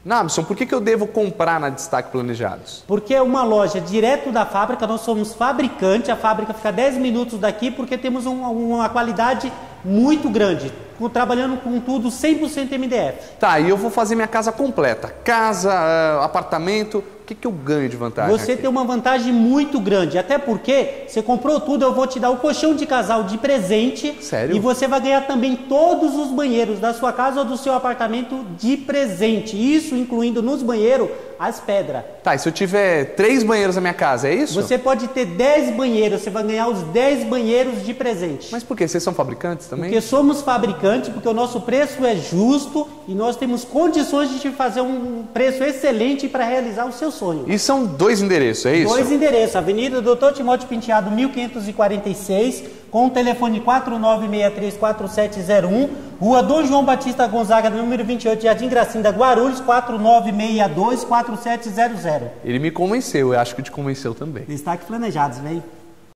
Nabson, por que eu devo comprar na Destaque Planejados? Porque é uma loja direto da fábrica, nós somos fabricante, a fábrica fica 10 minutos daqui porque temos uma qualidade muito grande, trabalhando com tudo 100% MDF. Tá, e eu vou fazer minha casa completa, casa, apartamento, o que eu ganho de vantagem? Você tem uma vantagem muito grande, até porque você comprou tudo, eu vou te dar o colchão de casal de presente. Sério? E você vai ganhar também todos os banheiros da sua casa ou do seu apartamento de presente, isso incluindo nos banheiros as pedras. Tá, e se eu tiver 3 banheiros na minha casa, é isso? Você pode ter 10 banheiros, você vai ganhar os 10 banheiros de presente. Mas por quê? Vocês são fabricantes também? Porque somos fabricantes, porque o nosso preço é justo e nós temos condições de te fazer um preço excelente para realizar o seu sonho. E são 2 endereços, é isso? 2 endereços, Avenida Dr. Timóteo Penteado, 1546, com o telefone 49634701, Rua Dom João Batista Gonzaga, número 28, Jardim Gracinda, Guarulhos, 49624700. Ele me convenceu, eu acho que te convenceu também. Destaque Planejados, vem.